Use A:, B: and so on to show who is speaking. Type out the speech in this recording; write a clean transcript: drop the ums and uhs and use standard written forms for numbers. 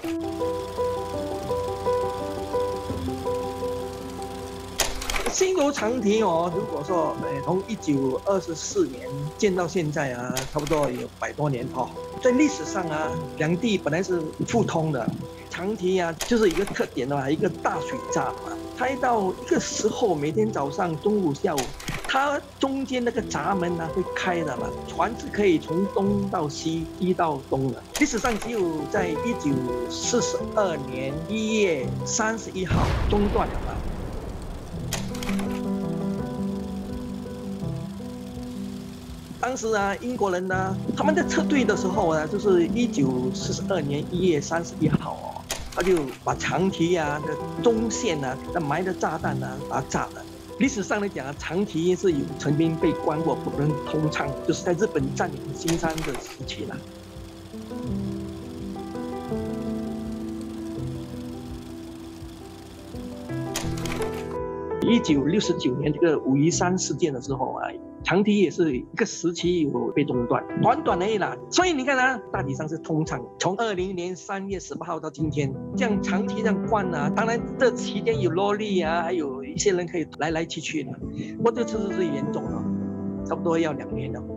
A: 新楼长堤哦，如果说从1924年建到现在啊，差不多有100多年哦。在历史上啊，两地本来是互通的。长堤啊，就是一个特点的嘛，一个大水闸嘛。开到一个时候，每天早上、中午、下午，它中间那个闸门呢会开的嘛，船是可以从东到西、西到东的。历史上只有在1942年1月31号中断了嘛。当时啊，英国人呢，他们在撤退的时候啊，就是1942年1月31号哦，他就把长堤啊的中线啊，那埋的炸弹啊，把它炸了。历史上来讲啊，长堤是有曾经被关过，不能通畅，就是在日本占领新山的时期了。1969年这个武夷山事件的时候啊，长堤也是一个时期有被中断，短短而已啦。所以你看啊，大体上是通畅。从20年3月18号到今天，这样长堤这样关啊，当然这期间有萝莉啊，还有一些人可以来来去去的，不过这次是严重了，差不多要2年了。